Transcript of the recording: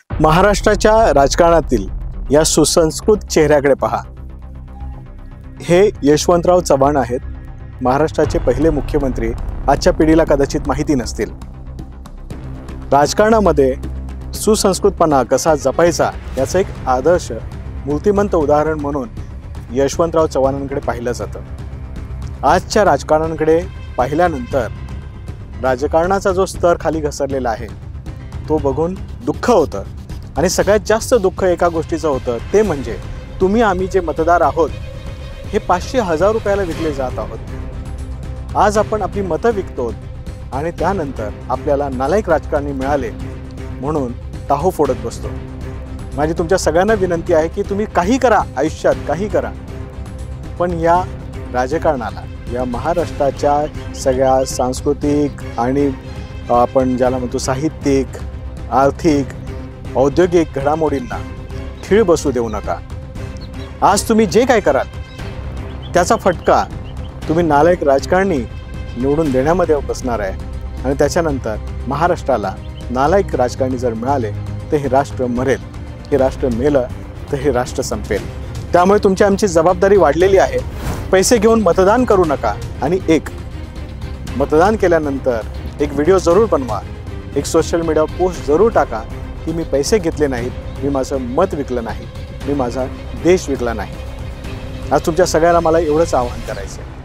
महाराष्ट्राच्या राजकारणातील या सुसंस्कृत चेहऱ्याकडे पहा। हे यशवंतराव चव्हाण आहेत, महाराष्ट्राचे पहिले मुख्यमंत्री। आजच्या पिढीला कदाचित माहिती नसतील। राजकारणामध्ये सुसंस्कृतपणा कसा जपायचा याचं एक आदर्श मूर्तिमंत उदाहरण म्हणून यशवंतराव चव्हाणांकडे पाहिलं जातं। आजच्या राजकारणाकडे पाहिल्यानंतर राजकारणाचा जो स्तर खाली घसरलेला आहे तो बघून दुःख होतं। आणि सगळ्यात जास्त दुःख एका गोष्टीचं होतं, ते म्हणजे तुम्ही आम्ही जे मतदार आहोत हे 500,000 रुपयाला विकले जात आहोत। आज आपण आपली मतं विकतो आणि त्यानंतर आपल्याला नालायक राजकारणी मिळाले म्हणून टाहो फोडत बसतो। माझी तुमच्या सगळ्यांना विनंती आहे की तुम्ही काही करा, आयुष्यात काही करा, पण या राजकारणाला, या महाराष्ट्राच्या सगळ्या सांस्कृतिक आणि आपण ज्याला म्हणतो साहित्यिक, आर्थिक, औद्योगिक घडामोडींना खीळ बसू देऊ नका। आज तुम्ही जे काय कराल त्याचा फटका तुम्ही नालायक राजकारणी निवडून देण्यामध्ये बसणार आहे आणि त्याच्यानंतर महाराष्ट्राला नालायक राजकारणी जर मिळाले तर हे राष्ट्र मरेल, हे राष्ट्र मेलं तर हे राष्ट्र संपेल। त्यामुळे तुमची आमची जबाबदारी वाढलेली आहे। पैसे घेऊन मतदान करू नका आणि मतदान केल्यानंतर एक व्हिडिओ जरूर बनवा, एक सोशल मीडिया पोस्ट जरूर टाका की मी पैसे घेतले नाहीत, मी माझं मत विकलं नाही, मी माझा देश विकला नाही। आज तुमच्या सगळ्यांना मला एवढंच आवाहन करायचं आहे।